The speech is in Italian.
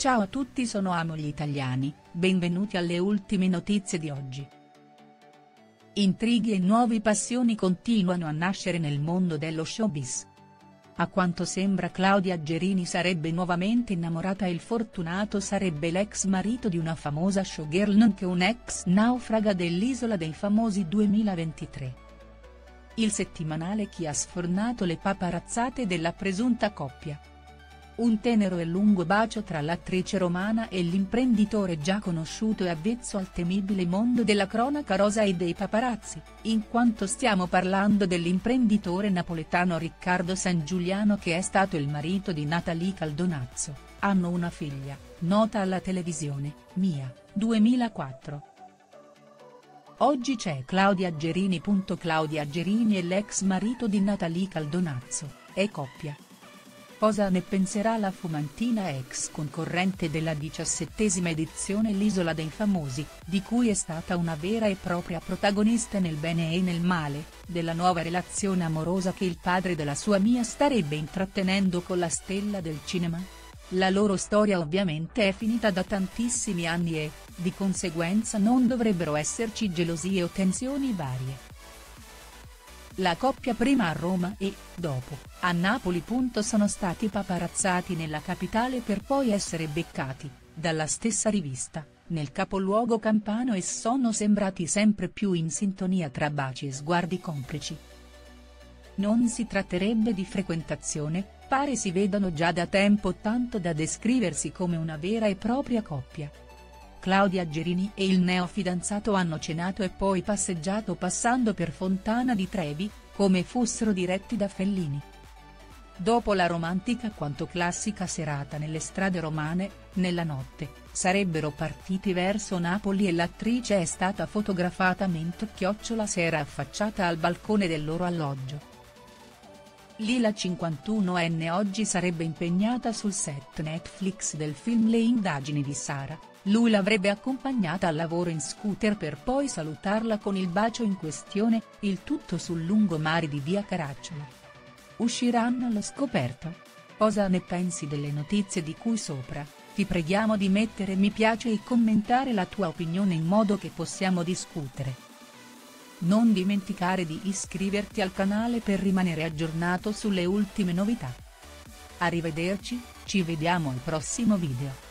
Ciao a tutti, sono Amo gli italiani, benvenuti alle ultime notizie di oggi. Intrighi e nuove passioni continuano a nascere nel mondo dello showbiz. A quanto sembra Claudia Gerini sarebbe nuovamente innamorata e il fortunato sarebbe l'ex marito di una famosa showgirl nonché un ex naufraga dell'Isola dei Famosi 2023. Il settimanale Chi ha sfornato le paparazzate della presunta coppia. Un tenero e lungo bacio tra l'attrice romana e l'imprenditore già conosciuto e avvezzo al temibile mondo della cronaca rosa e dei paparazzi, in quanto stiamo parlando dell'imprenditore napoletano Riccardo Sangiuliano che è stato il marito di Natalie Caldonazzo, hanno una figlia, nota alla televisione, Mia, 2004. Oggi c'è Claudia Gerini. Claudia Gerini e l'ex marito di Natalie Caldonazzo, è coppia. Cosa ne penserà la fumantina ex concorrente della 17ª edizione L'Isola dei Famosi, di cui è stata una vera e propria protagonista nel bene e nel male, della nuova relazione amorosa che il padre della sua Mia starebbe intrattenendo con la stella del cinema? La loro storia ovviamente è finita da tantissimi anni e, di conseguenza non dovrebbero esserci gelosie o tensioni varie. La coppia prima a Roma e, dopo, a Napoli. Sono stati paparazzati nella capitale per poi essere beccati, dalla stessa rivista, nel capoluogo campano e sono sembrati sempre più in sintonia tra baci e sguardi complici. Non si tratterebbe di frequentazione, pare si vedano già da tempo tanto da descriversi come una vera e propria coppia. Claudia Gerini e il neofidanzato hanno cenato e poi passeggiato passando per Fontana di Trevi, come fossero diretti da Fellini. Dopo la romantica quanto classica serata nelle strade romane, nella notte, sarebbero partiti verso Napoli e l'attrice è stata fotografata mentre si era affacciata al balcone del loro alloggio. Lì la 51enne oggi sarebbe impegnata sul set Netflix del film Le indagini di Sara, lui l'avrebbe accompagnata al lavoro in scooter per poi salutarla con il bacio in questione, il tutto sul lungomare di via Caracciolo. Usciranno allo scoperto? Cosa ne pensi delle notizie di cui sopra? Ti preghiamo di mettere mi piace e commentare la tua opinione in modo che possiamo discutere. Non dimenticare di iscriverti al canale per rimanere aggiornato sulle ultime novità. Arrivederci, ci vediamo al prossimo video.